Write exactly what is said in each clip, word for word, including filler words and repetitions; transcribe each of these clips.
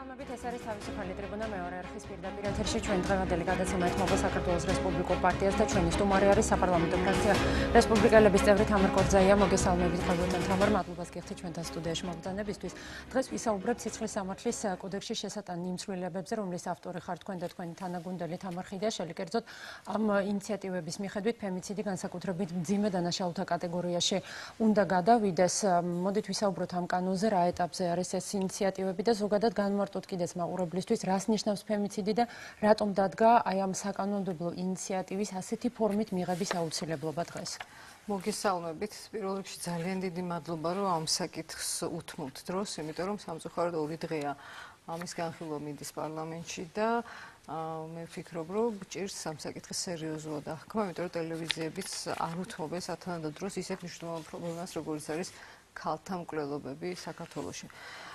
მოგესალმებით, ეს არის თავისუფალი ტრიბუნა მეორე არხის პირდაპირ ეთერში. ჩვენ დღევანდელი გადაცემა ეთმობა საქართველოს რესპუბლიკურ პარტიას და ჩვენი სტუმარი არის საპარლამენტო ფრაქცია რესპუბლიკელების წევრი თამარ კორძაია. მოგესალმებით, ხალხთან თამარ, მადლობას გიხდით ჩვენთან სტუდიაში მოგზაურობისთვის. დღეს ვისაუბრებთ სიცხლის სამართლის კოდექსში შესატანი იმ ცვლილებებზე, რომლის ავტორი ხარ თქვენ და თქვენი თანაგუნდელი თამარ ხიდიაშვილი. კერძოდ, ამ ინიციატივების მიხედვით ფემიციდი განსაკუთრებით მძიმე დანაშაულთა კატეგორიაში უნდა გადავიდეს. მოდით ვისაუბროთ ამ კანონზე, რა ეტაპზე არის ეს ინიციატივები და ზოგადად განმარტოთ კიდეც მაყურებლისთვის, რას ნიშნავს ფემიციდი და რატომ დადგა აი ამ საკანონმდებლო ინიციატივის ასეთი ფორმით მიღების აუცილებლობა დღეს. მოგესალმებით. პირველ რიგში ძალიან დიდი მადლობა, რომ ამ საკითხს უთმობთ დროს, იმიტომ რომ სამწუხაროდ ორი დღეა ამის განხილვა მიდის პარლამენტში და მე ვფიქრობ, რომ ჭირს ამ საკითხის სერიოზულად აღქმა, იმიტომ რომ ტელევიზიებიც არ უთმობენ სათანადო დროს ისეთ მნიშვნელოვან პრობლემას, როგორიც არის ქალთა მკვლელობები საქართველოში.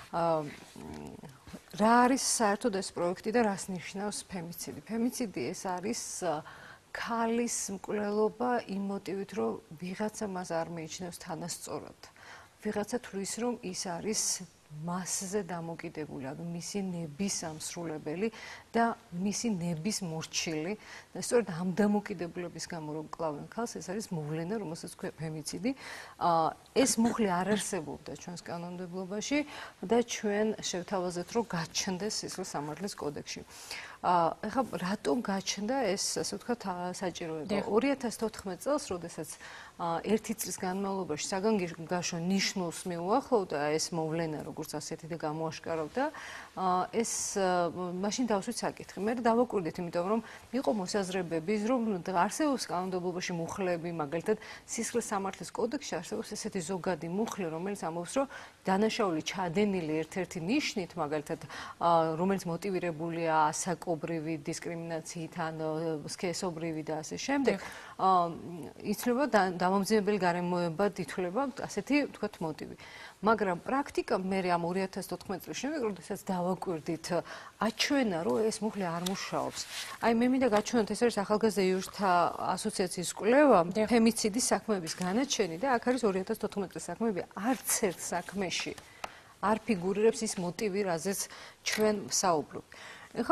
რა არის საერთოდ ეს პროექტი და რას ნიშნავს ფემიციდი? ფემიციდი ეს არის ქალის მკვლელობა იმ მოტივით, რომ ვიღაცა მას არ მიიჩნევს თანასწორად. ვიღაცა თვლის, რომ ის არის მასზე დამოკიდებული, ანუ მისი ნების ამსრულებელი და მისი ნების მორჩილი. და სწორედ ამ დამოკიდებულების გამო რომ კლავენ ქალს, ეს არის მოვლენა, რომელსაც ქვია ფემიციდი. ეს მუხლი არ არსებობდა ჩვენს კანონმდებლობაში და ჩვენ შევთავაზეთ, რომ გაჩნდეს სისხლის სამართლის კოდექსში. ეხლა რატომ გაჩნდა ეს, ასე ვთქვათ, საჭიროება? ორი ათას თოთხმეტ წელს, როდესაც ერთი წლის განმავლობაში საგანგაშო ნიშნულს მიუახლოვდა ეს მოვლენა, როგორც ასეთი და გამოაშკარავდა, ეს მაშინ დავსვით საკითხი. მე დავაკვირდით, იმიტომ რომ იყო მოსაზრებები, რომ არსებობს კანონმდებლობაში მუხლები, მაგალითად, სისხლის სამართლის კოდექსში არსებობს ესეთი ზოგადი მუხლი, რომელიც ამბობს, რომ დანაშაული ჩადენილი ერთ-ერთი ნიშნით, მაგალითად, რომელიც მოტივირებულია ასაკობრივი დისკრიმინაციით ან სქესობრივი და ასე შემდეგ, იცვლება დამამძიმებელი გარემოებად ითვლება ასეთი, ვთქვათ, მოტივი. მაგრამ პრაქტიკა მე ამ ორი ათას თოთხმეტ წლის შემდეგ, როდესაც დავაკვირდით, აჩვენა, რომ ეს მუხლი არ მუშაობს. აი მე მინდა გაჩვენოთ, ეს არის ახალგაზრდა იურისტთა ასოციაციის კვლევა, ფემიციდის საქმეების განაჩენი და აქ არის ორი ათას თოთხმეტ წლის საქმეები, არც ერთ საქმეში არ ფიგურირებს ის მოტივი, რაზეც ჩვენ ვსაუბრობთ. ეხლა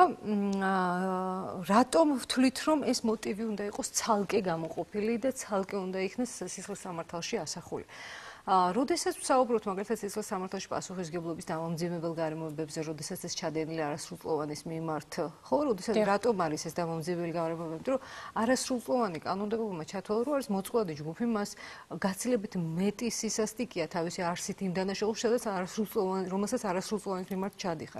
რატომ ვთვლით, რომ ეს მოტივი უნდა იყოს ცალკე გამოყოფილი და ცალკე უნდა იქნეს სისხლის სამართალში ასახული? როდესაც ვსაუბრობთ მაგალითად სისხლის სამართალში პასუხისმგებლობის დამამძიმებელ გარემოებებზე, როდესაც ეს ჩადენილი არასრულწლოვანის მიმართ, ხო, როდესაც რატომ არის ეს დამამძიმებელი გარემოებები? რომ არასრულწლოვანი კანონმდებლობა ჩათვალა, რომ არის მოწყვლადი ჯგუფი, მას გაცილებით მეტი სისასტიკია თავისი არსით იმ დანაშაულს, სადაც არასრულწლოვანი, რომელსაც არასრულწლოვანის მიმართ ჩადიხარ.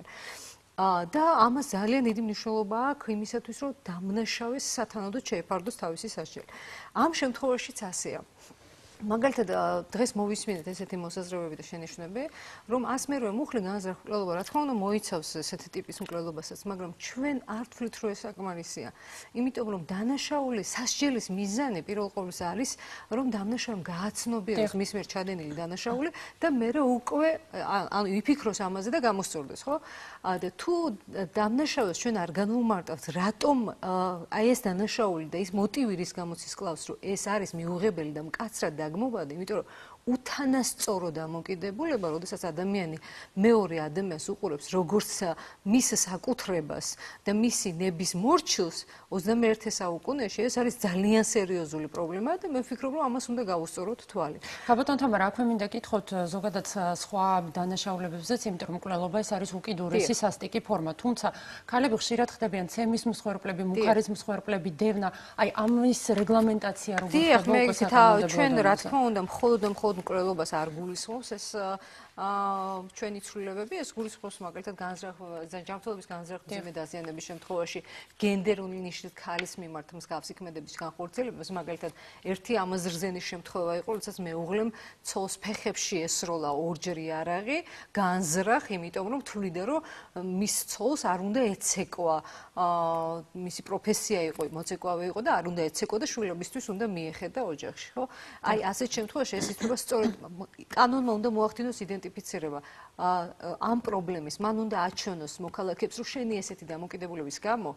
და ამას ძალიან დიდი მნიშვნელობა აქვს იმისათვის, რომ დამნაშავეს სათანადოდ შეეფარდოს თავისი სასჯელი. ამ შემთხვევაშიც ასეა. მაგალითად, დღეს მოვისმინეთ ესეთი მოსაზრებები და შენიშვნები, რომ ას მერვე მუხლი განზრახ მკვლელობა, რა თქმა უნდა, მოიცავს ესეთი ტიპის მკვლელობასაც, მაგრამ ჩვენ არ ვთვლით, რომ ეს საკმარისია. იმიტომ რომ დანაშაული სასჯელის მიზანი პირველ ყოვლისა არის, რომ დამნაშავემ გააცნობიეროს მის მიერ ჩადენილი დანაშაული და მერე უკვე ანუ იფიქროს ამაზე და გამოსწორდეს, ხო? და თუ დამნაშავეს ჩვენ არ განვუმარტავთ, რატომ აი ეს დანაშაული და ის მოტივი რის გამოც ის კლავს, რომ ეს არის მიუღებელი და მკაცრად დაგმობადი, იმიტომ რომ უთანასწორო დამოკიდებულება, როდესაც ადამიანი მეორე ადამიანს უყურებს როგორც მის საკუთრებას და მისი ნების მორჩილს, ოცდამეერთე საუკუნეში ეს არის ძალიან სერიოზული პრობლემა და მე ვფიქრობ, რომ ამას უნდა გავუსწოროთ თვალი. ხაბატონ თამარ, აქვე მინდა გითხოთ ზოგადად სხვა დანაშაულებებზეც, იმიტომ რომ მკვლელობა ეს არის უკიდურესი სასტიკი ფორმა, თუმცა ქალები ხშირად ხდებიან ცემის მსხვერპლები, მუხარის მსხვერპლები, დევნა, აი ამის რეგლამენტაცია როგორ ხდება უკვე საკანონმდებლო ჩვენ რა თქმა უნდა მხოლოდ და მხოლოდ მკვლელობას არ გულისხმობს ეს ჩვენი ცვლილებები, ეს გულისხმობს მაგალითად ჯანმრთელობის განზრახვის მძიმე დაზიანების შემთხვევაში გენდერული ნიშნით ქალის მიმართ მსგავსი ქმედების განხორციელებას, მაგალითად ერთი ამაზრზენის შემთხვევა იყო, როდესაც მეუღლემ ცოლს ფეხებში ესროლა ორჯერ იარაღი, განზრახ, იმიტომ რომ თვლიდა, რომ მის ცოლს არ უნდა ეცეკვა, მისი პროფესია იყო, მოცეკვავე იყო და არ უნდა ეცეკვა და შვილობისთვის უნდა მიეხედა ოჯახში, ხო? აი ასეთ შემთხვევაში ეს ითვლება სწორედ კანონმა უნდა მოახდინოს იდენტიფიცირება ამ პრობლემის, მან უნდა აჩვენოს მოქალაქეებს, რომ შენი ესეთი დამოკიდებულების გამო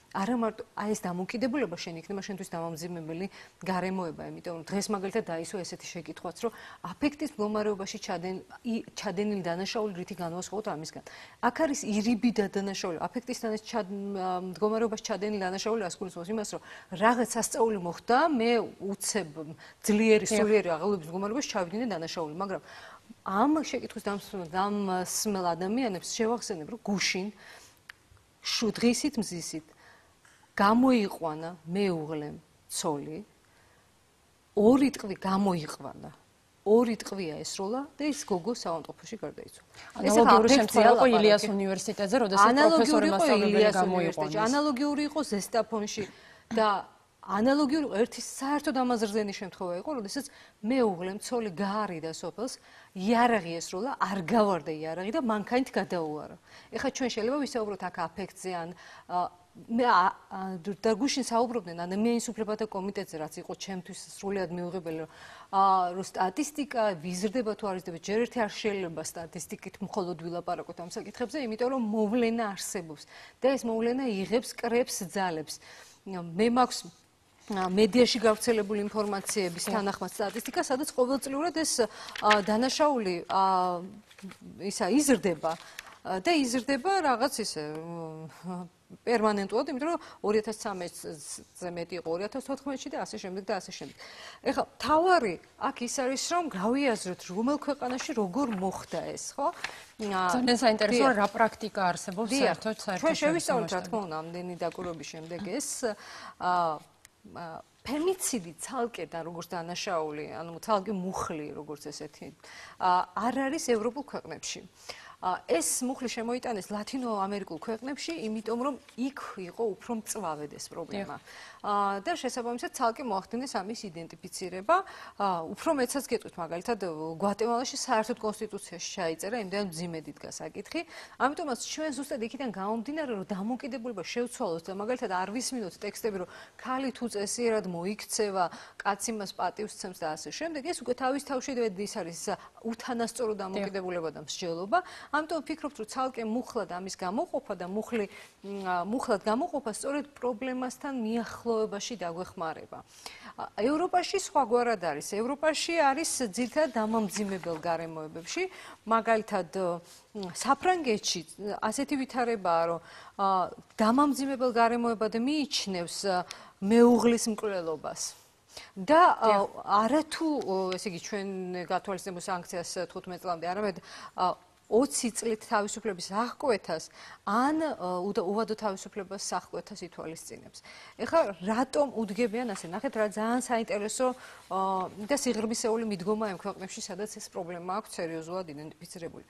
არა მარტო აი ეს დამოკიდებულება შენ იქნება შენთვის დამამძიმებელი გარემოება, იმიტომ რომ დღეს მაგალითად დაისვა ესეთი შეკითხვაც, რომ აფექტის მდგომარეობაში ჩადენილი დანაშაული რითი განვასხვაოთ ამისგან. აქ არის ირიბი და დანაშაული. აფექტის მდგომარეობაში ჩადენილი დანაშაული რას გულისხმობს? იმას, რომ რაღაც სასწაული მოხდა, მე უცებ ძლიერი სულიერი აღელვების მდგომარეობაში ჩავიდინე დანაშაული, მაგრამ ამ შეკითხვის დამსმელ ადამიანებს შევახსენებ, რომ გუშინ შუდღისით მზისით გამოიყვანა მეუღლემ ცოლი, ორი ტყვი გამოიყვანა. ორი ტყვია ესროლა და ის გოგო საავადმყოფოში გარდაიცვალა. ანალოგიური შემთხვევა იყო ილიას უნივერსიტეტზე, როდესაც პროფესორი მასწავლებელი გამოიყვანეს. ანალოგიური იყო ზესტაფონში და ანალოგიური ერთი საერთოდ ამაზრდენი შემთხვევა იყო, როდესაც მეუღლემ ცოლი გაარიდა სოფელს, იარაღი ესროლა, არ გავარდა იარაღი და მანქანით გადაუარა. ეხლა ჩვენ შეიძლება ვისაუბროთ აქ აფექტზე ან მე და გუშინ საუბრობდნენ ადამიანის უფლებათა კომიტეტზე, რაც იყო ჩემთვის სრულიად მიუღებელი, რომ სტატისტიკა ვიზრდება თუ არ იზრდება, ჯერ ერთი არ შეიძლება სტატისტიკით მხოლოდ ვილაპარაკოთ ამ საკითხებზე, იმიტომ რომ მოვლენა არსებობს და ეს მოვლენა იღებს კრებს ძალებს. მე მაქვს მედიაში გავრცელებული ინფორმაციების თანახმად სტატისტიკა, სადაც ყოველწლიურად ეს დანაშაული ისა იზრდება და იზრდება რაღაც ისე პერმანენტულად, იმიტომ რომ ორი ათას ცხრამეტზე მეტი იყო ორი ათას თოთხმეტში და ასე შემდეგ და ასე შემდეგ. ეხლა თავარი აქ ის არის, რომ გავიაზროთ რომელ ქვეყანაში როგორ მოხდა ეს, ხო? ძალიან საინტერესოა რა პრაქტიკა არსებობს საერთოდ საერთოდ. ჩვენ შევისწავლოთ რა თქმა უნდა ამდენი დაკვირვების შემდეგ ეს ფემიციდი ცალკე და როგორც დანაშაული, ანუ ცალკე მუხლი, როგორც ესეთი, არ არის ევროპულ ქვეყნებში. ეს მუხლი შემოიტანეს ლათინო-ამერიკულ ქვეყნებში, იმიტომ რომ იქ იყო უფრო მწვავედ ეს პრობლემა. და შესაბამისად ცალკე მოახდინეს ამის იდენტიფიცირება. უფრო მეცაც გეტყვით, მაგალითად, გვატემალაში საერთოდ კონსტიტუციაში ჩაიწერა, იმდენ მძიმე დგას საკითხი. ამიტომაც ჩვენ ზუსტად იქიდან გამომდინარე, რომ დამოკიდებულება შევცვალოთ და მაგალითად არ ვისმინოთ ტექსტები, რომ ქალი თუ წესიერად მოიქცევა, კაცი მას პატივს ცემს და ასე შემდეგ. ეს უკვე თავის თავში ის არის უთანასწორო დამოკიდებულება და მსჯელობა. ამიტომ ვფიქრობთ, რომ ცალკე მუხლად ამის გამოყოფა და მუხლი მუხლად გამოყოფა სწორედ პრობლემასთან მიახლოებაში დაგვეხმარება. ევროპაში სხვაგვარად არის. ევროპაში არის ძირითადად დამამძიმებელ გარემოებებში, მაგალითად საფრანგეთში ასეთი ვითარებაა, რომ დამამძიმებელ გარემოებად მიიჩნევს მეუღლის მკვლელობას. და არათუ, ესე იგი, ჩვენ გათვალისწინებულ სანქციას თხუთმეტ წლამდე, არამედ ოცი წლით თავისუფლების აღკვეთას ან უვადო თავისუფლებას აღკვეთას ითვალისწინებს. ეხლა რატომ უდგებიან ასე? ნახეთ, რა ძალიან საინტერესო და სიღრმისეული მიდგომა ამ ქვეყნებში, სადაც ეს პრობლემა აქვს სერიოზულად იდენტიფიცირებული.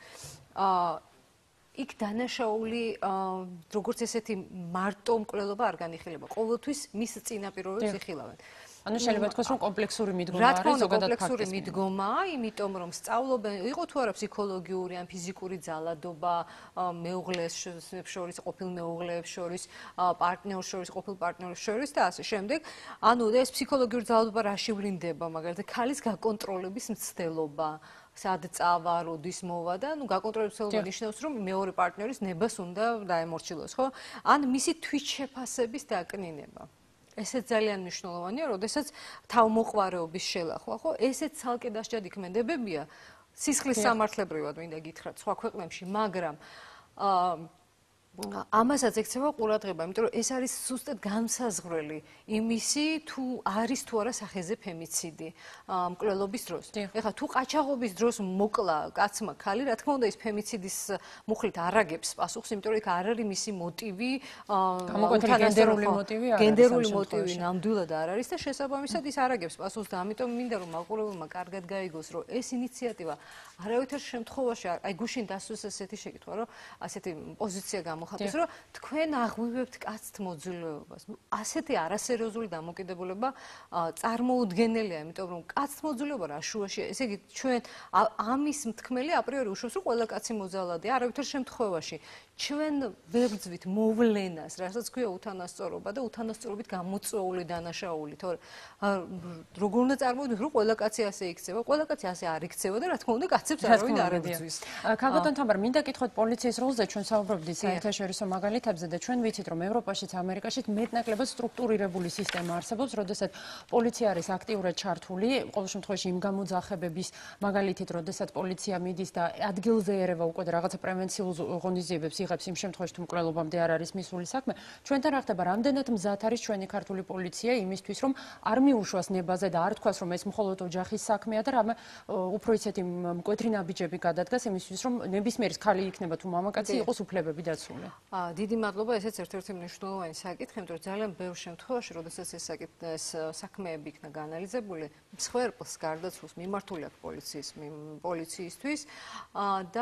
იქ დანაშაული როგორც ესეთი მარტო მკვლელობა არ განიხილება. ყოველთვის მის წინაპირობებს იხილავენ. ანუ შეიძლება თქვას, რომ კომპლექსური მიდგომა რა არის თქმა უნდა, ზოგადად კომპლექსური მიდგომაა, იმიტომ რომ სწავლობენ, იყო თუ არა ფსიქოლოგიური ან ფიზიკური ძალადობა მეუღლეს შორის, ყოფილ მეუღლეებს შორის, პარტნიორს შორის, ყოფილ პარტნიორს შორის და ასე შემდეგ. ანუ ეს ფსიქოლოგიური ძალადობა რაში ვლინდება, მაგალითად, ქალის გაკონტროლების მცდელობა. სად წავა, როდის მოვა და ნუ გაკონტროლების მცდელობა ნიშნავს, რომ მეორე პარტნიორის ნებას უნდა დაემორჩილოს, ხო? ან მისი თვითშეფასების დაკნინება. ესეც ძალიან მნიშვნელოვანია, როდესაც თავმოყვარეობის შელახვა, ხო? ესეც ცალკე დასჯად იქმედებებია სისხლის სამართლებრივად, მინდა გითხრათ, სხვა ქვეყნებში, მაგრამ ამასაც ექცევა ყურადღება, იმიტომ რომ ეს არის ზუსტად განსაზღვრელი იმისი, თუ არის თუ არა სახეზე ფემიციდი მკვლელობის დროს. ეხლა თუ ყაჩაღობის დროს მოკლა კაცმა ქალი, რა თქმა უნდა, ის ფემიციდის მუხლით არ აგებს პასუხს, იმიტომ რომ იქ არ არის მისი მოტივი, გენდერული მოტივი არ არის. გენდერული მოტივი ნამდვილად არ არის და შესაბამისად ის არ აგებს პასუხს და ამიტომ მინდა რომ მაყურებელმა კარგად გაიგოს, რომ ეს ინიციატივა არავითარ შემთხვევაში, აი გუშინ დასვეს ესეთი შეკითხვა, რომ ასეთი პოზიცია გამოხატეს, რომ თქვენ აღვივებთ კაცთ მოძულეობას. ასეთი არასერიოზული დამოკიდებულება წარმოუდგენელია, იმიტომ რომ კაცთ მოძულეობა რა შუაშია. ესე იგი, ჩვენ ამის მთქმელი აპრიორი უშავს, რომ ყველა კაცი მოძალადეა, არავითარ შემთხვევაში. ჩვენ ვერ გძვით მოვლენას, რასაც ქვია უთანასწორობა და უთანასწორობით გამოწვეული დანაშაული, თორე როგორ უნდა წარმოვიდგინოთ, რომ ყველა კაცი ასე იქცევა, ყველა კაცი ასე არ იქცევა და რა თქმა უნდა, კაცებს არავინ არ ებრძვის. ქალბატონ თამარ, მინდა კითხოთ პოლიციის როლზე, ჩვენ საუბრობდით საერთაშორისო საერთაშორისო მაგალითებზე და ჩვენ ვიცით, რომ ევროპაშიც, ამერიკაშიც მეტნაკლებად სტრუქტურირებული სისტემა არსებობს, როდესაც პოლიცია არის აქტიურად ჩართული, ყოველ შემთხვევაში იმ გამოძახებების მაგალითით, როდესაც პოლიცია მიდის და ადგილზე ერევა უკვე და რაღაცა პრევენციულ ღონისძიებებს იღებს იმ შემთხვევაში, თუ მკვლელობამდე არ არის მისული საქმე, ჩვენთან რა ხდება, რამდენად მზად არის ჩვენი ქართული პოლიცია იმისთვის, რომ არ მიუშვას ნებაზე და არ თქვას, რომ ეს მხოლოდ ოჯახის საქმეა და რამე უფრო ისეთი მკვეთრი ნაბიჯები გადადგას იმისთვის, რომ ნებისმიერი ქალი იქნება თუ მამაკაცი იყოს უფლებები დაცული. აა დიდი მადლობა, ესეც ერთ-ერთი მნიშვნელოვანი საკითხი, იმიტომ რომ ძალიან ბევრ შემთხვევაში, როდესაც ეს საკითხი ეს საქმეები იქნა გაანალიზებული, მსხვერპლს გარდაცვლილს მიმართული აქვს პოლიციის პოლიციისთვის და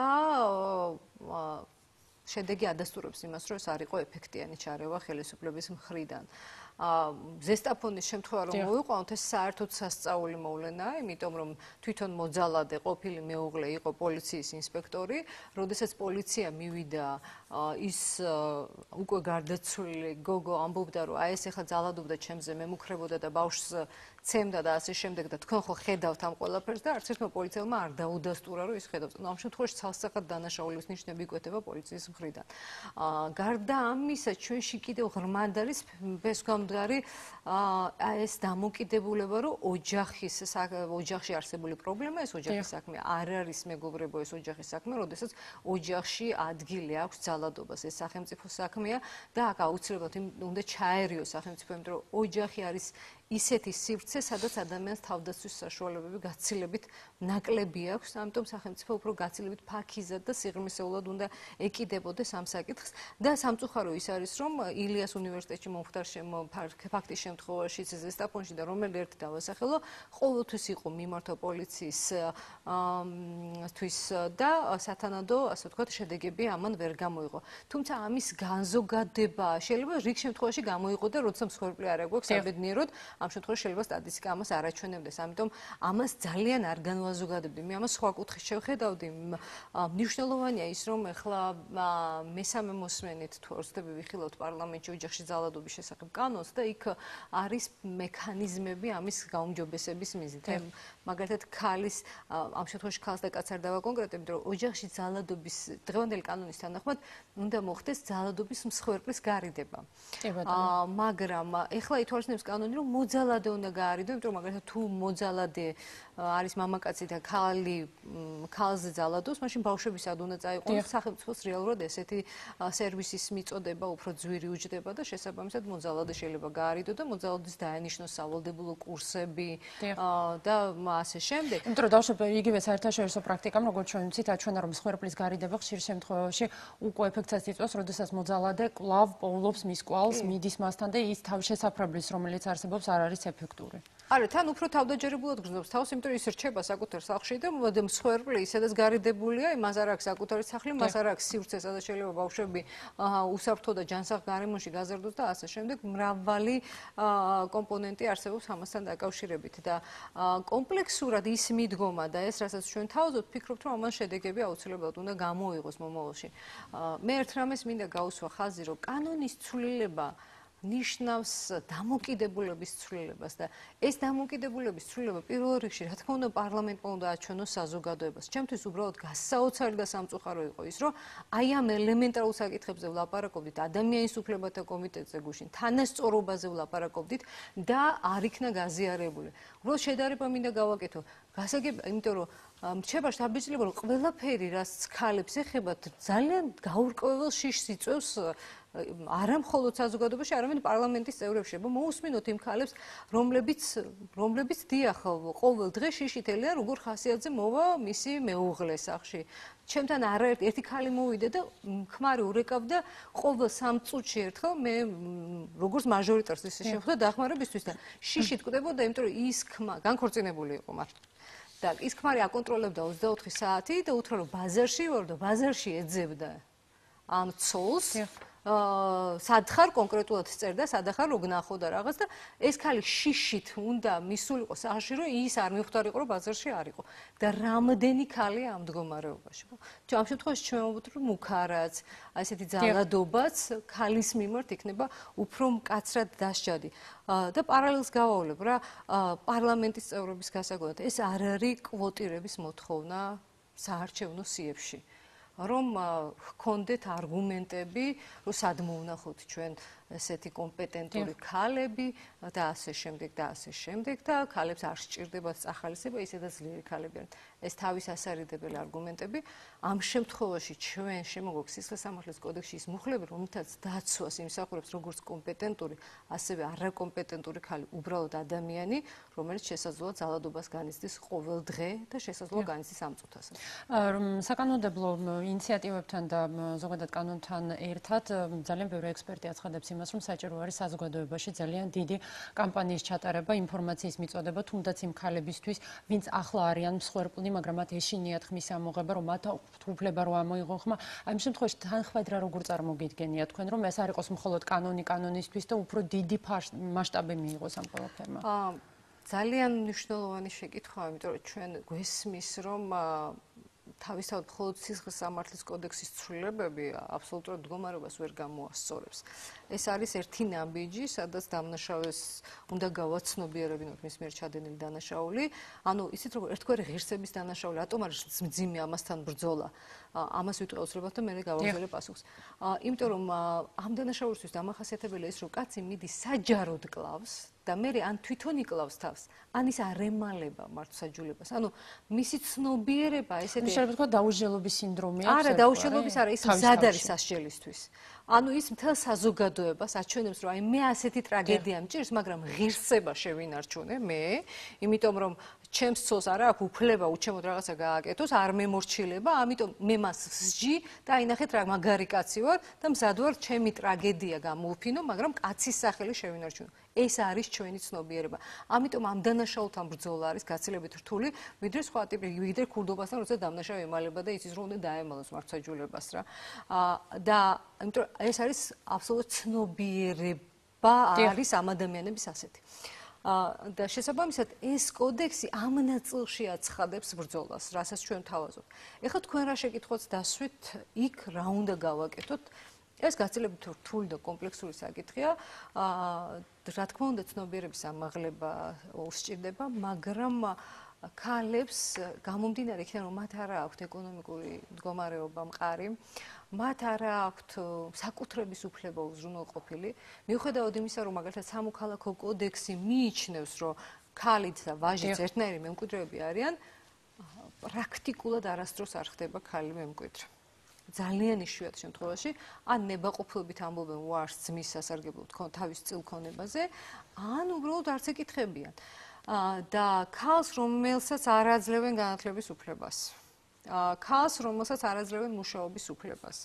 შედეგი ადასტურებს იმას, რომ ეს არ იყო ეფექტიანი ჩარევა ხელისუფლების მხრიდან. ზესტაფონის შემთხვევა რომ მოვიყვანოთ, ეს საერთოდ სასწაული მოვლენაა, იმიტომ რომ თვითონ მოძალადე ყოფილი მეუღლე იყო პოლიციის ინსპექტორი, როდესაც პოლიცია მივიდა, ის უკვე გარდაცვლილი გოგო ამბობდა, რომ აი ეს ახლა ძალადობდა ჩემზე, მემუქრებოდა და ბავშვს ცემდა და ასე შემდეგ და თქვენ ხო ხედავთ ამ ყველაფერს და არც ერთმა პოლიციელმა არ დაუდასტურა, რომ ის ხედავს. ნუ ამ შემთხვევაში ცალსახად დანაშაულის ნიშნები იკვეთება პოლიციის მხრიდან. გარდა ამისა, ჩვენში კიდევ ღრმად არის ფესვგამდგარი ეს დამოკიდებულება, რომ ოჯახის ოჯახში არსებული პრობლემა, ეს ოჯახის საქმე არ არის მეგობრებო, ეს ოჯახის საქმე, როდესაც ოჯახში ადგილი აქვს ძალადობას, ეს სახელმწიფო საქმეა და აქ აუცილებლად უნდა ჩაერიოს სახელმწიფო, იმიტომ რომ ოჯახი არის ისეთი სივრცე, სადაც ადამიანს თავდაცვის საშუალებები გაცილებით ნაკლები აქვს, ამიტომ სახელმწიფო უფრო გაცილებით ფაქიზად და სიღრმისეულად უნდა ეკიდებოდეს ამ საკითხს და სამწუხარო ის არის, რომ ილიას უნივერსიტეტში მომხდარ ფაქტის შემთხვევაშიც ზესტაფონში და რომელი ერთი დავასახელო, ყოველთვის იყო მიმართვა პოლიციის თვის და სათანადო, ასე ვთქვათ, შედეგები ამან ვერ გამოიღო. თუმცა ამის განზოგადება შეიძლება რიგ შემთხვევაში გამოიღო და როცა მსხვერპლი არ აგვაქვს საბედნიეროდ ამ შემთხვევაში შეიძლება სტატისტიკა ამას არ აჩვენებდეს, ამიტომ ამას ძალიან არ განვაზოგადებდი. მე ამას სხვა კუთხით შევხედავდი. მნიშვნელოვანია ის, რომ ახლა მესამე მოსმენით თუ არ ვცდები ვიხილავთ პარლამენტში ოჯახში ძალადობის შესახებ კანონს და იქ არის მექანიზმები ამის გაუმჯობესების მიზნით. მაგალითად, ქალის ამ შემთხვევაში ქალს და კაცს არ დავაკონკრეტებ, იმიტომ რომ ოჯახში ძალადობის დღევანდელი კანონის თანახმად უნდა მოხდეს ძალადობის მსხვერპლის გარიდება. მაგრამ ახლა ითვალისწინებს კანონი, რომ მოძალადე უნდა გაარიდო, იმიტომ რომ მაგალითად თუ მოძალადე არის მამაკაცი და ქალი ქალზე ძალადობს, მაშინ ბავშვებისად უნდა წაიყვანოს, სახელმწიფოს რეალურად ესეთი სერვისის მიწოდება უფრო ძვირი უჯდება და შესაბამისად მოძალადე შეიძლება გაარიდო და მოძალადის დაენიშნოს სავალდებულო კურსები და ასე შემდეგ. იმიტომ რომ დავშევ იგივე საერთაშორისო პრაქტიკამ, როგორც ჩვენ ვიცით, აჩვენა რომ მსხვერპლის გარიდება ხშირ შემთხვევაში უკვე ეფექტსაც იწვევს, როდესაც მოძალადე კვლავ პოულობს მის კვალს, მიდის მასთან და ის თავშესაფრებლის, რომელიც არსებობს, არ არის ეფექტური. არა, თან უფრო თავდაჯერებულად გრძნობს თავს, იმიტომ რომ ის რჩება საკუთარ სახლში და მსხვერპლი სადაც გარიდებულია, მას არ აქვს საკუთარი სახლი, მას არ აქვს სივრცე, სადაც შეიძლება ბავშვები უსაფრთხო და ჯანსაღ გარემოში გაზარდოს და ასე შემდეგ. მრავალი კომპონენტი არსებობს ამასთან დაკავშირებით და კომპლექსურად ის მიდგომა და ეს, რასაც ჩვენ თავაზობთ, ვფიქრობთ, რომ ამან შედეგები აუცილებლად უნდა გამოიღოს მომავალში. მე ერთ რამეს მინდა გაუსვა ხაზი, რომ კანონის ცვლილება ნიშნავს დამოკიდებულების ცვლილებას და ეს დამოკიდებულების ცვლილება პირველ რიგში, რა თქმა უნდა, პარლამენტმა უნდა აჩვენოს საზოგადოებას. ჩემთვის უბრალოდ გასაოცარი და სამწუხარო იყო ის, რომ აი ამ ელემენტარულ საკითხებზე ვლაპარაკობდით ადამიანის უფლებათა კომიტეტზე გუშინ, თანასწორობაზე ვლაპარაკობდით და არ იქნა გაზიარებული. უბრალოდ შედარება მინდა გავაკეთო. გასაგებია, იმიტომ რომ მრჩება შთაბეჭდილება, რომ ყველაფერი, რაც ქალებს ეხება, ძალიან გაურკვეველ შიშს იწვევს არა მხოლოდ საზოგადოებაში, არამედ პარლამენტის წევრებში. მოусმინოთ იმ ქალებს, რომლებიც რომლებიც დიახ, ყოველ დღე შიშით ელიან, როგორ ხასიათზე მოვა მისი მეუღლე სახლში. ჩემთან არაერთი ერთი ქალი მოვიდა და ქმარი ურეკავდა ყოველ სამ წუთში ერთხელ მე როგორც მაჟორიტარს ისე შევხვდა დახმარებისთვის და შიშით კვდებოდა, იმიტომ რომ ის ქმა განქორწინებული იყო მართლა. და ის ქმარი აკონტროლებდა ოცდაოთხი საათი და უთხრა რომ ბაზარში ვარ და ბაზარში ეძებდა ამ ცოლს სათხარ კონკრეტულად წერდა, სადახარ რო გნახო და რაღაც და ეს ქალი შიშით უნდა მისულიყო სახლში, რომ ის არ მივხვდარიყო, რომ ბაზარში არ იყო. და რამდენი ქალია ამ მდგომარეობაში. ამ შემთხვევაში ჩვენ ვამბობთ, რომ მუქარაც, ასეთი ძალადობაც ქალის მიმართ იქნება უფრო მკაცრად დასჯადი. და პარალელს გავავლებ რა, პარლამენტის წევრების გასაგონად, ეს არ არის კვოტირების მოთხოვნა საარჩევნო სიებში. რომ ჰქონდეთ არგუმენტები, რომ სად მოვნახოთ ჩვენ ესეთი კომპეტენტური ქალები და ასე შემდეგ და ასე შემდეგ და ქალებს არ სჭირდებათ წახალისება, ისედაც ძლიერი ქალები არიან. ეს თავის ასარიდებელი არგუმენტები. ამ შემთხვევაში ჩვენ შემოგვაქვს სისხლის სამართლის კოდექსში ის მუხლები, რომელთაც დაცვას იმსახურებს როგორც კომპეტენტური, ასევე არაკომპეტენტური ქალი, უბრალოდ ადამიანი, რომელიც შესაძლოა ძალადობას განიცდის ყოველ დღე და შესაძლოა განიცდის ამ წუთასაც. საკანონმდებლო ინიციატივებთან და ზოგადად კანონთან ერთად ძალიან ბევრი ექსპერტი აცხადებს იმას, რომ საჭირო არის საზოგადოებაში ძალიან დიდი კამპანიის ჩატარება, ინფორმაციის მიწოდება, თუნდაც იმ ქალებისთვის, ვინც ახლა არიან მსხვერპლნი, მაგრამ მათ ეშინიათ ხმის ამოღება, რომ მათ უფლება რო ამოიღონ ხმა. აი ამ შემთხვევაში თანხმედრა როგორ წარმოგიდგენია თქვენ, რომ ეს არ იყოს მხოლოდ კანონი კანონისთვის და უფრო დიდი მასშტაბი მიიღოს ამ ყველაფერმა? ძალიან მნიშვნელოვანი შეკითხვაა, იმიტომ რომ ჩვენ გვესმის, რომ თავისთავად მხოლოდ სისხლის სამართლის კოდექსის ცვლილებები აბსოლუტურად მდგომარეობას ვერ გამოასწორებს. ეს არის ერთი ნაბიჯი, სადაც დამნაშავეს უნდა გავაცნობიერებინოთ მის მიერ ჩადენილი დანაშაული. ანუ ისიც როგორ ერთგვარი ღირსების დანაშაული, რატომ არის მძიმე ამასთან ბრძოლა? ამას ვიტყვის რებათ და მე გავაგზავნე პასუხს. იმიტომ რომ ამ დანაშაულისთვის დამახასიათებელია ის, რომ კაცი მიდის საჯაროდ კლავს და მე ან თვითონ იკლავს თავს, ან ის არ ემალება მართლმსაჯულებას. ანუ მისი ცნობიერება ესეთი შეიძლება თქვა დაუსჯელობის სინდრომი აქვს. არა, დაუსჯელობის არა, ის მზად არის სასჯელისთვის. ანუ ის მთელ საზოგადოებას აჩვენებს, რომ აი მე ასეთი ტრაგედია მჭირს, მაგრამ ღირსება შევინარჩუნე მე, იმიტომ რომ ჩემს ცოლს არა აქვს უფლება უჩემოდ რაღაცა გააკეთოს, არ მემორჩილება, ამიტომ მე მას ვსჯი და აი ნახეთ რა მაგარი კაცი ვარ და მზად ვარ ჩემი ტრაგედია გამოვფინო, მაგრამ კაცის სახელი შევინარჩუნო. ეს არის ჩვენი ცნობიერება. ამიტომ ამ დანაშაულთან ბრძოლა არის გაცილებით რთული, ვიდრე სხვა ტიპი, ვიდრე ქურდობასთან, როცა დამნაშავე ემალება და იცის რომ უნდა დაემალოს მართლმსაჯულებას რა. და ამიტომ ეს არის აბსოლუტურად ცნობიერება არის ამ ადამიანების ასეთი. და შესაბამისად ეს კოდექსი ამ ნაწილში აცხადებს ბრძოლას, რასაც ჩვენ თავაზობთ. ეხლა თქვენ რა შეკითხვაც დასვით, იქ რა უნდა გავაკეთოთ? ეს გაცილებით რთული და კომპლექსური საკითხია. რა თქმა უნდა, ცნობიერების ამაღლება უსჭირდება, მაგრამ ქალებს გამომდინარე იქიდან, რომ მათ არა აქვთ ეკონომიკური მდგომარეობა მყარი, მათ არა აქვთ საკუთრების უფლება უზრუნველყოფილი, მიუხედავად იმისა, რომ მაგალითად სამოქალაქო კოდექსი მიიჩნევს, რომ ქალიც და ვაჟიც ერთნაირი მემკვიდრეები არიან, პრაქტიკულად არასდროს არ ხდება ქალი მემკვიდრე. ძალიან იშვიათ შემთხვევაში, ან ნებაყოფლობით ამბობენ ვარს ძმის სასარგებლოდ თავის წილქონებაზე, ან უბრალოდ არც ეკითხებიან. და ქალს, რომელსაც არ აძლევენ განათლების უფლებას. ქალს, რომელსაც არ აძლევენ მუშაობის უფლებას.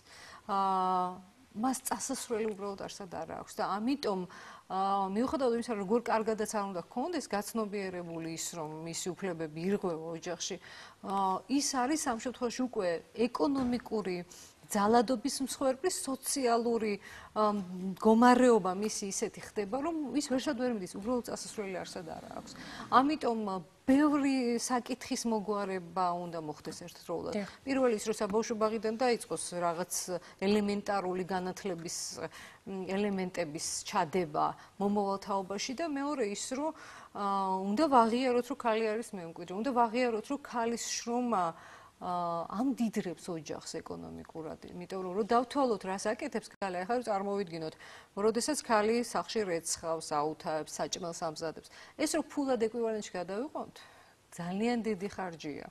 მას წასასვლელი უბრალოდ არსად არ აქვს და ამიტომ მიუხედავად იმისა, რომ როგორ კარგადაც არ უნდა ჰქონდეს გაცნობიერებული ის, რომ მისი უფლებები ირღვევა ოჯახში, ის არის ამ შემთხვევაში უკვე ეკონომიკური ძალადობის მსხვერპლის სოციალური მდგომარეობა მისი ისეთი ხდება, რომ ის ვერსად ვერ მიდის, უბრალოდ წასასვლელი არსად არ აქვს. ამიტომ ბევრი საკითხის მოგვარება უნდა მოხდეს ერთდროულად. პირველი ის, როცა ბავშვობიდან დაიწყოს რაღაც ელემენტარული განათლების ელემენტების ჩადება მომავალ თაობაში და მეორე ის, რომ უნდა ვაღიაროთ, რომ ქალი არის მემკვიდრე, უნდა ვაღიაროთ, რომ ქალის შრომა ამდიდრებს ოჯახს ეკონომიკურად, იმიტომ რომ რო დავთვალოთ რას აკეთებს ქალი, ახლა რომ წარმოვიდგინოთ, როდესაც ქალი სახლში რეცხავს, აუთავებს, საჭმელს ამზადებს, ეს რო ფულად ეკვივალენტში გადავიყვანთ, ძალიან დიდი ხარჯია.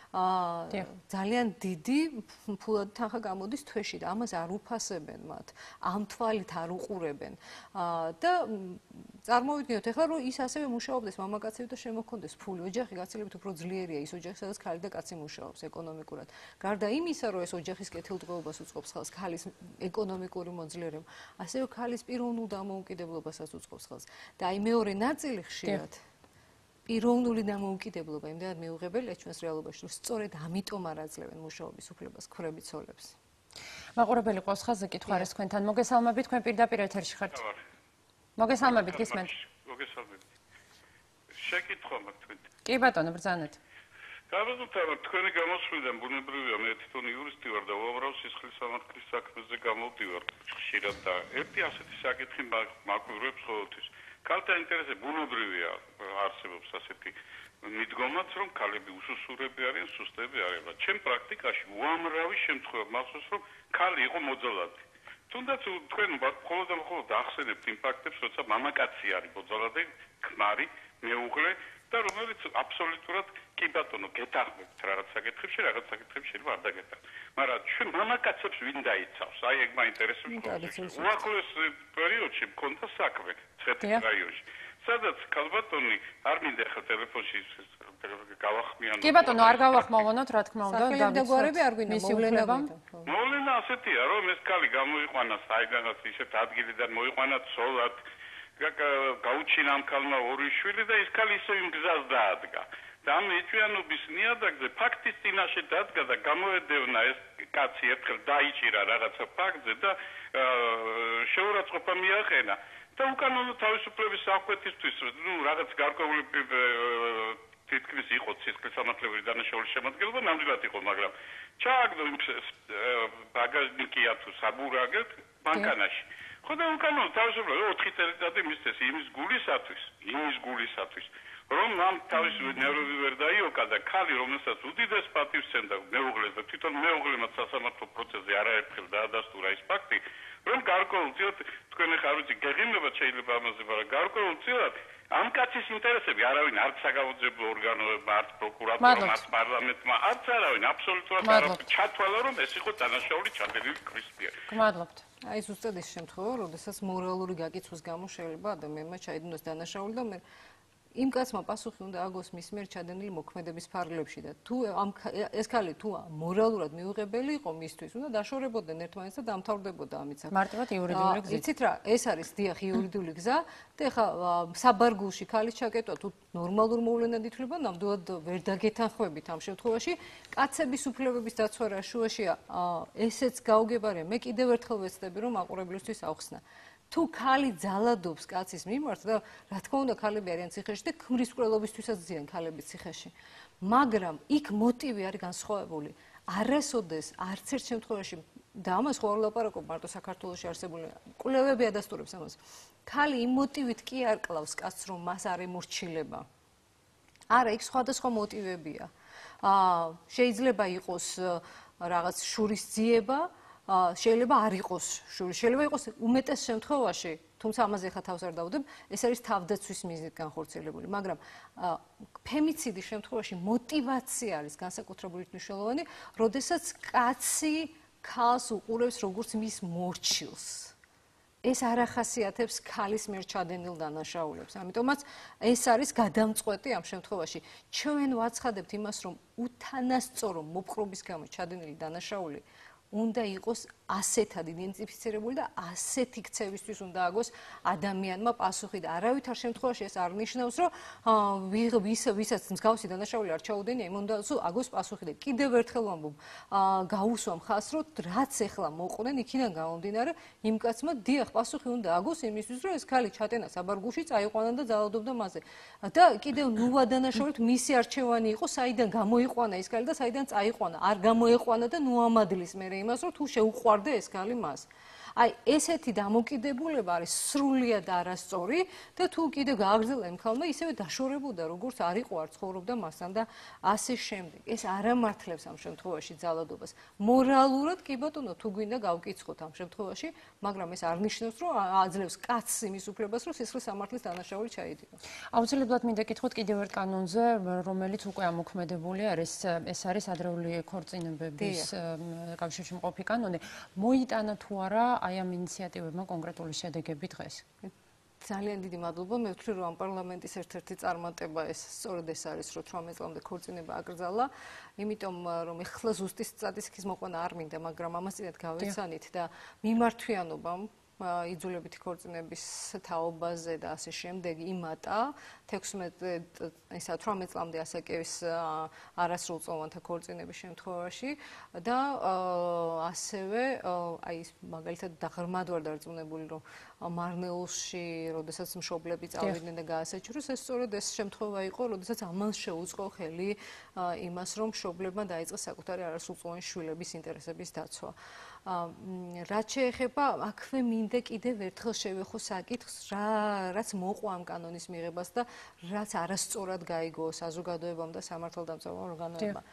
ძალიან დიდი ფულად თანხა გამოდის თვეში და ამას არ უფასებენ მათ, ამ თვალით არ უყურებენ. და წარმოვიდგინოთ ახლა რომ ის ასევე მუშაობდეს მამაკაცები და შემოქონდეს ფული, ოჯახი გაცილებით უფრო ძლიერია ის ოჯახი, სადაც ქალი და კაცი მუშაობს ეკონომიკურად. გარდა იმისა, რომ ეს ოჯახის კეთილდღეობას უწყობს ხელს, ქალის ეკონომიკური მოძლიერება, ასევე ქალის პიროვნულ დამოუკიდებლობასაც უწყობს ხელს. და აი მეორე ნაწილი ხშირად პიროვნული დამოუკიდებლობა იმდენად მიუღებელია ჩვენს რეალობაში, რომ სწორედ ამიტომ არ აძლევენ მუშაობის უფლებას ქვრები ცოლებს. მაყურებელი ყავს ხაზზე კითხვა არის თქვენთან. მოგესალმებით, თქვენ პირდაპირ ეთერში ხართ. მოგესალმებით, გისმენთ. მოგესალმებით. შეკითხვა მაქვს თქვენთან. კი ბატონო, ბრძანეთ. გამოგთავაზებთ, თქვენი გამოსვლიდან ბუნებრივია, მე თვითონ იურისტი ვარ და უამრავ სისხლის სამართლის საქმეზე გამოვდივარ ხშირად და ერთი ასეთი საკითხი მაგვირებს ყოველთვის. ქალთა ინტერესზე ბუნებრივია არსებობს ასეთი მიდგომაც რომ ქალები უსუსურები არიან, სუსტები არიან. ჩემ პრაქტიკაში უამრავი შემთხვევა მახსოვს რომ ქალი იყო მოძალადი. თუნდაც თქვენ მხოლოდ და მხოლოდ ახსენებთ იმ ფაქტებს, როცა მამაკაცი არის მოძალადი, ქმარი, მეუღლე და რომელიც აბსოლუტურად კი ბატონო გეთახმებთ რაღაც საკითხებში, რაღაც საკითხებში შეიძლება არ დაგეთახმოთ. მაგრამ ჩვენ მამაკაცებს ვინ დაიცავს? აი ეგ მაინტერესებს. უახლოეს პერიოდში მქონდა საქმე ცხეთის რაიონში. სადაც ქალბატონი არ მინდა ხა ტელეფონში გავახმიანო. კი ბატონო, არ გავახმოვანოთ, რა თქმა უნდა, დავიცვათ. არ გვინდა მოვლენა. მოვლენა ასეთია, რომ ეს ქალი გამოიყვანა საიდანაც ისეთ ადგილიდან მოიყვანა ცოლად, გაუჩინა ამ ქალმა ორი შვილი და ეს ქალი ისე იმ გზას დაადგა. და ამ ეჭვიანობის ნიადაგზე ფაქტის წინაშე დადგა და გამოედევნა ეს კაცი ერთხელ დაიჭირა რაღაცა ფაქტზე და შეურაცხყოფა მიაყენა. და უკანონო თავისუფლების საკვეთისთვის ნუ რაღაც გარკვეული თითქმის იყო სისხლისამართლებელი დანაშაულის შემადგენლობა ნამდვილად იყო, მაგრამ ჩააგდო იმ ბაგაჟნიკია თუ საბურაგეთ ბანკანაში. ხო და უკანონო თავისუფლება ოთხი წელიწადი მისცეს იმის გულისათვის, იმის გულისათვის, რომ ამ თავისუფლების ნერვები ვერ დაიოკა და ქალი, რომელსაც უდიდეს პატივს სცემდა მეუღლეს და თვითონ მეუღლემაც სასამართლო პროცესზე არაერთხელ დაადასტურა ეს ფაქტი, რომ გარკვეულწილად თქვენ ახლა არ ვიცი გეღიმებათ შეიძლება ამაზე, მაგრამ გარკვეულწილად ამ კაცის ინტერესები არავინ არც საგამოძიებო ორგანოებმა, არც პროკურატურამ, არც პარლამენტმა, არც არავინ აბსოლუტურად არ ჩათვალა, რომ ეს იყო დანაშაული ჩადენილი ქრისტიანი. გმადლობთ. აი ზუსტად ის შემთხვევა, როდესაც მორალური გაკითხვის გამო შეიძლება ადამიანმა ჩაიდუნოს დანაშაული და მე იმ კაცმა პასუხი უნდა აგოს მის მიერ ჩადენილი მოქმედების ფარგლებში და თუ ამ ეს ქალი თუ მორალურად მიუღებელი იყო მისთვის, უნდა დაშორებოდნენ ერთმანეთს და დამთავრდებოდა ამით. მარტივად იურიდიული გზით. იცით რა, ეს არის დიახ იურიდიული გზა და ეხა საბარგულში ქალის ჩაკეტვა თუ ნორმალურ მოვლენად ითვლება, ნამდვილად ვერ დაგეთანხმებით ამ შემთხვევაში. კაცების უფლებების დაცვა რა შუაშია, ესეც გაუგებარია. მე კიდევ ერთხელ ვეცდები რომ აყურებლისთვის ავხსნა. თუ ქალი ძალადობს კაცის მიმართ და რა თქმა უნდა ქალები არიან ციხეში და ქმრის მკვლელობისთვისაც ძიან ქალები ციხეში. მაგრამ იქ მოტივი არის განსხვავებული. არასოდეს არც ერთ შემთხვევაში და ამას ხო არ ვლაპარაკობ მარტო საქართველოში არსებული მკვლელები ადასტურებს ამას. ქალი იმ მოტივით კი არ კლავს კაცს რომ მას არ ემორჩილება. არა, იქ სხვადასხვა მოტივებია. აა შეიძლება იყოს რაღაც შურის ძიება შეიძლება არ იყოს შური, შეიძლება იყოს უმეტეს შემთხვევაში, თუმცა ამაზე ხა თავს არ დავდებ, ეს არის თავდაცვის მიზნით განხორციელებული, მაგრამ ფემიციდის შემთხვევაში мотивация არის განსაკუთრებით მნიშვნელოვანი, როდესაც კაცი ქალს უყურებს როგორც მის მორჩილს. ეს არ ახასიათებს ქალის მიერ ჩადენილ დანაშაულებს. ამიტომაც ეს არის გადამწყვეტი ამ შემთხვევაში. ჩვენ ვაცხადებთ იმას, რომ უთანასწორო მოპყრობის გამო ჩადენილი დანაშაული უნდა იყოს ასეთად იდენტიფიცირებული და ასეთი ქცევისთვის უნდა აგოს ადამიანმა პასუხი და არავითარ შემთხვევაში ეს არ ნიშნავს რომ ვის ვისაც მსგავსი დანაშაული არ ჩაუდენია იმ უნდა აგოს პასუხი და კიდევ ერთხელ ვამბობ გაუსვამ ხას რომ რაც ეხლა მოყვნენ იქიდან გამომდინარე იმ კაცმა დიახ პასუხი უნდა აგოს იმისთვის რომ ეს ქალი ჩატენა საბარგულში წაიყვანა და ძალადობდა მასზე და კიდევ ნუვა დანაშაულით მისი არჩევანი იყო საიდან გამოიყვანა ეს ქალი და საიდან წაიყვანა არ გამოეყვანა და ნუ ამადლის მე იმას რომ თუ შეუყვარდა ეს ქალი მას. აი ესეთი დამოკიდებულება არის სრულიად არასწორი და თუ კიდე გააგრძელა იმ ქალმა ისევე დაშორებოდა როგორც არ იყო არ ცხოვრობდა მასთან და ასე შემდეგ. ეს არ ამართლებს ამ შემთხვევაში ძალადობას. მორალურად კი ბატონო თუ გვინდა გავკიცხოთ ამ შემთხვევაში, მაგრამ ეს არ ნიშნავს რომ აძლევს კაცს იმის უფლებას რომ სისხლის სამართლის დანაშაული ჩაიდიოს. აუცილებლად მინდა გითხოთ კიდევ ერთ კანონზე, რომელიც უკვე ამოქმედებული არის, ეს არის ადრეული ქორწინებების კავშირში მყოფი კანონი. მოიტანა თუ არა აი ამ ინიციატივებმა კონკრეტული შედეგები დღეს. ძალიან დიდი მადლობა. მე ვთვლი რომ ამ პარლამენტის ერთ-ერთი წარმატება ეს სწორედ ეს არის, რომ თვრამეტ წლამდე ქორწინება აკრძალა, იმიტომ რომ ეხლა ზუსტი სტატისტიკის მოყვანა არ მინდა, მაგრამ ამას წინათ გავეცანით და მიმართვიანობამ იძულებითი ქორწინების თაობაზე და ასე შემდეგ იმატა თექვსმეტ ისა თვრამეტ წლამდე ასაკების არასრულწლოვანთა ქორწინების შემთხვევაში და ასევე აი მაგალითად დაღრმად ვარ დარწმუნებული რომ მარნეულში როდესაც მშობლები წავიდნენ და გაასაჩურეს ეს სწორედ ეს შემთხვევა იყო როდესაც ამან შეუწყო ხელი იმას რომ მშობლებმა დაიწყეს საკუთარი არასრულწლოვანი შვილების ინტერესების დაცვა. რაც შეეხება აქვე მინდა კიდევ ერთხელ შევეხო საკითხს, რა რაც მოყვა ამ კანონის მიღებას და რაც არასწორად გაიგო საზოგადოებამ და სამართალდამცავ ორგანოებმა.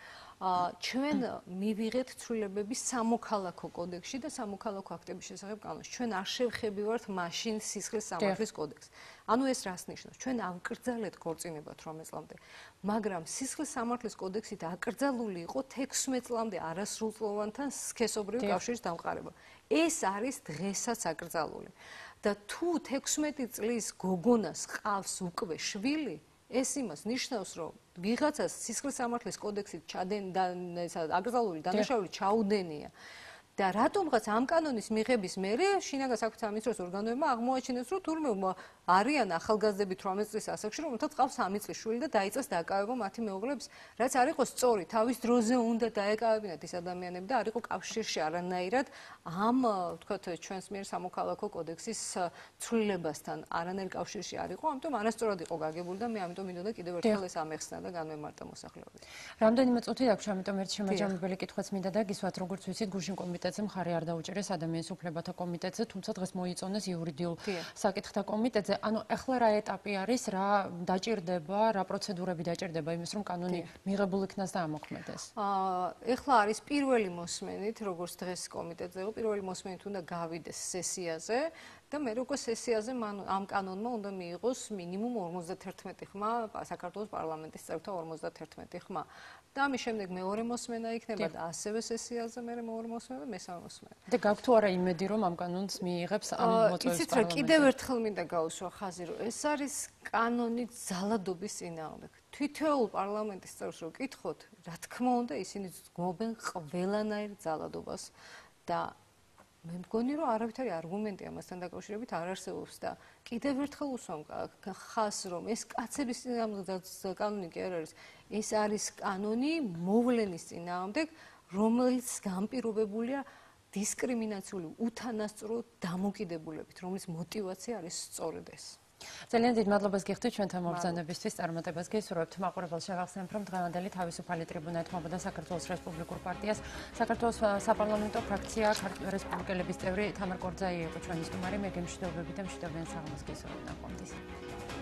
ჩვენ მივიღეთ ცვლილებები სამოქალაქო კოდექსში და სამოქალაქო აქტების შესახებ კანონში. ჩვენ არ შევხებივართ მაშინ სისხლის სამართლის კოდექსს. ანუ ეს რას ნიშნავს? ჩვენ ავკრძალეთ ქორწინებათ რამე წლამდე, მაგრამ სისხლის სამართლის კოდექსი აკრძალული იყო თექვსმეტ წლამდე არასრულწლოვანთან სქესობრივი კავშირის დამყარება. ეს არის დღესაც აკრძალული. და თუ თექვსმეტი წლის გოგონას ყავს უკვე შვილი, ეს იმას ნიშნავს, რომ ვიღაცას სისხლის სამართლის კოდექსით ჩადენ და აკრძალული დანაშაული ჩაუდენია. და რატომღაც ამ კანონის მიღების მერე შინაგან საქმეთა სამინისტროს ორგანოებმა აღმოაჩინეს, რომ თურმე არიან ახალგაზრდები თვრამეტ წლის ასაკში, რომელთაც ყავს სამი წლის შვილი და დაიწყეს დაკავება მათი მეუღლეების, რაც არ იყო სწორი, თავის დროზე უნდა დაეკავებინათ ეს ადამიანები და არ იყო კავშირში არანაირად ამ, ვთქვათ, ჩვენს მიერ სამოქალაქო კოდექსის ცვლილებასთან არანაირ კავშირში არ იყო, ამიტომ არასწორად იყო გაგებული და მე ამიტომ მინდოდა კიდევ ერთხელ ეს ამეხსნა და განვემარტა მოსახლეობისთვის. რამდენიმე წუთი აქვს, ამიტომ ერთ შემაჯამებელი კითხვაც მინდა დაგისვათ, როგორც ვიცით, გუშინ კომიტეტზე მხარი არ დაუჭერეს ადამიანის უფლებათა კომიტეტზე, თუმცა დღეს მოიწონეს იურიდიულ საკითხთა კომიტეტზე. ანუ ახლა რა ეტაპი არის, რა დაჭირდება, რა პროცედურები დაჭირდება იმის, რომ კანონი მიღებულ იქნას და ამოქმედეს? აა ეხლა არის პირველი მოსმენით, როგორც დღეს კომიტეტზე იყო, პირველი მოსმენით უნდა გავიდეს სესიაზე და მე უკვე სესიაზე ამ კანონმა უნდა მიიღოს მინიმუმ ორმოცდათერთმეტი ხმა საქართველოს პარლამენტის წევრთა ორმოცდათერთმეტი ხმა. და ამის შემდეგ მეორე მოსმენა იქნება და ასევე სესიაზე მე მეორე მოსმენა და მესამე მოსმენა. და გაქვთ თუ არა იმედი, რომ ამ კანონს მიიღებს ამ მოწვევის პარლამენტი? იცით რა, კიდევ ერთხელ მინდა გაუსვა ხაზი, რომ ეს არის კანონი ძალადობის წინააღმდეგ. თითოეულ პარლამენტის წევრს რო კითხოთ, რა თქმა უნდა, ისინი გმობენ ყველანაირ ძალადობას და მე მგონი, რომ არავითარი არგუმენტი ამასთან დაკავშირებით არ არსებობს და კიდევ ერთხელ უსვამ ხაზს, რომ ეს კაცების წინააღმდეგ კანონი კი არ არის, ეს არის კანონი მოვლენის წინააღმდეგ, რომელიც განპირობებულია დისკრიმინაციული უთანასწორო დამოკიდებულებით, რომლის мотиваცია არის სწორედ ეს. ძალიან დიდ მადლობას გიხდით ჩვენთან მობრძანებისთვის, წარმატებას გისურვებთ. მაყურებელს შევახსენებ, რომ დღევანდელი თავისუფალი ტრიბუნა ეთმობოდა საქართველოს რესპუბლიკურ პარტიას. საქართველოს საპარლამენტო ფრაქცია რესპუბლიკელების წევრი თამარ კორძაი იყო ჩვენი სტუმარი. მე გემშვიდობებით და მშვიდობიან საღამოს გისურვებთ. ნახვამდის.